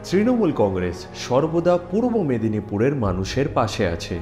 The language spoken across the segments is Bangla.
তৃণমূল কংগ্রেস সর্বদা পূর্ব মেদিনীপুরের মানুষের পাশে আছে।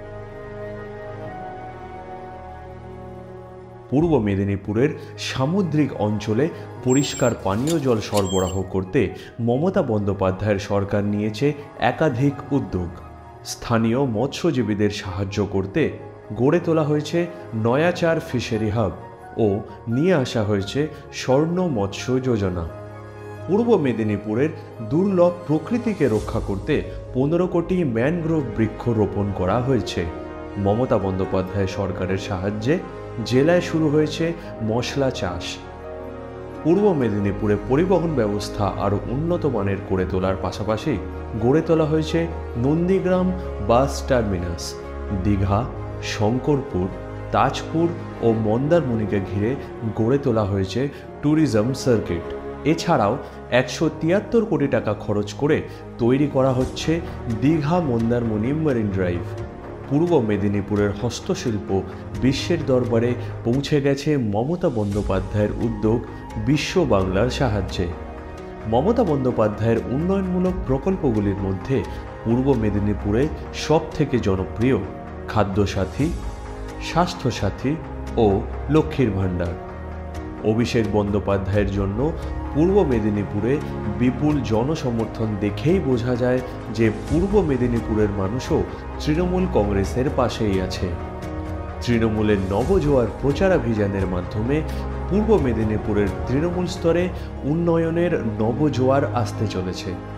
পূর্ব মেদিনীপুরের সামুদ্রিক অঞ্চলে পরিষ্কার পানীয় জল সরবরাহ করতে মমতা বন্দ্যোপাধ্যায়ের সরকার নিয়েছে একাধিক উদ্যোগ। স্থানীয় মৎস্যজীবীদের সাহায্য করতে গড়ে তোলা হয়েছে নয়াচার ফিশারি হাব ও নিয়ে আসা হয়েছে স্বর্ণ মৎস্য যোজনা। পূর্ব মেদিনীপুরের দুর্লভ প্রকৃতিকে রক্ষা করতে 15 কোটি ম্যানগ্রোভ বৃক্ষ রোপণ করা হয়েছে। মমতা বন্দ্যোপাধ্যায় সরকারের সাহায্যে জেলায় শুরু হয়েছে মশলা চাষ। পূর্ব মেদিনীপুরে পরিবহন ব্যবস্থা আরও উন্নত মানের করে তোলার পাশাপাশি গড়ে তোলা হয়েছে নন্দীগ্রাম বাস টার্মিনাস। দীঘা, শঙ্করপুর, তাজপুর ও মন্দারমণিকে ঘিরে গড়ে তোলা হয়েছে ট্যুরিজম সার্কিট। এছাড়াও 173 কোটি টাকা খরচ করে তৈরি করা হচ্ছে দীঘা মন্দারমণি মেরিন ড্রাইভ। পূর্ব মেদিনীপুরের হস্তশিল্প বিশ্বের দরবারে পৌঁছে গেছে মমতা বন্দ্যোপাধ্যায়ের উদ্যোগ বিশ্ব বাংলার সাহায্যে। মমতা বন্দ্যোপাধ্যায়ের উন্নয়নমূলক প্রকল্পগুলির মধ্যে পূর্ব মেদিনীপুরে সবথেকে জনপ্রিয় খাদ্যসাথী, স্বাস্থ্যসাথী ও লক্ষ্মীর ভাণ্ডার। অভিষেক বন্দ্যোপাধ্যায়ের জন্য পূর্ব মেদিনীপুরে বিপুল জনসমর্থন দেখেই বোঝা যায় যে পূর্ব মেদিনীপুরের মানুষও তৃণমূল কংগ্রেসের পাশেই আছে। তৃণমূলের নবজোয়ার প্রচারাভিযানের মাধ্যমে পূর্ব মেদিনীপুরের তৃণমূল স্তরে উন্নয়নের নবজোয়ার আসতে চলেছে।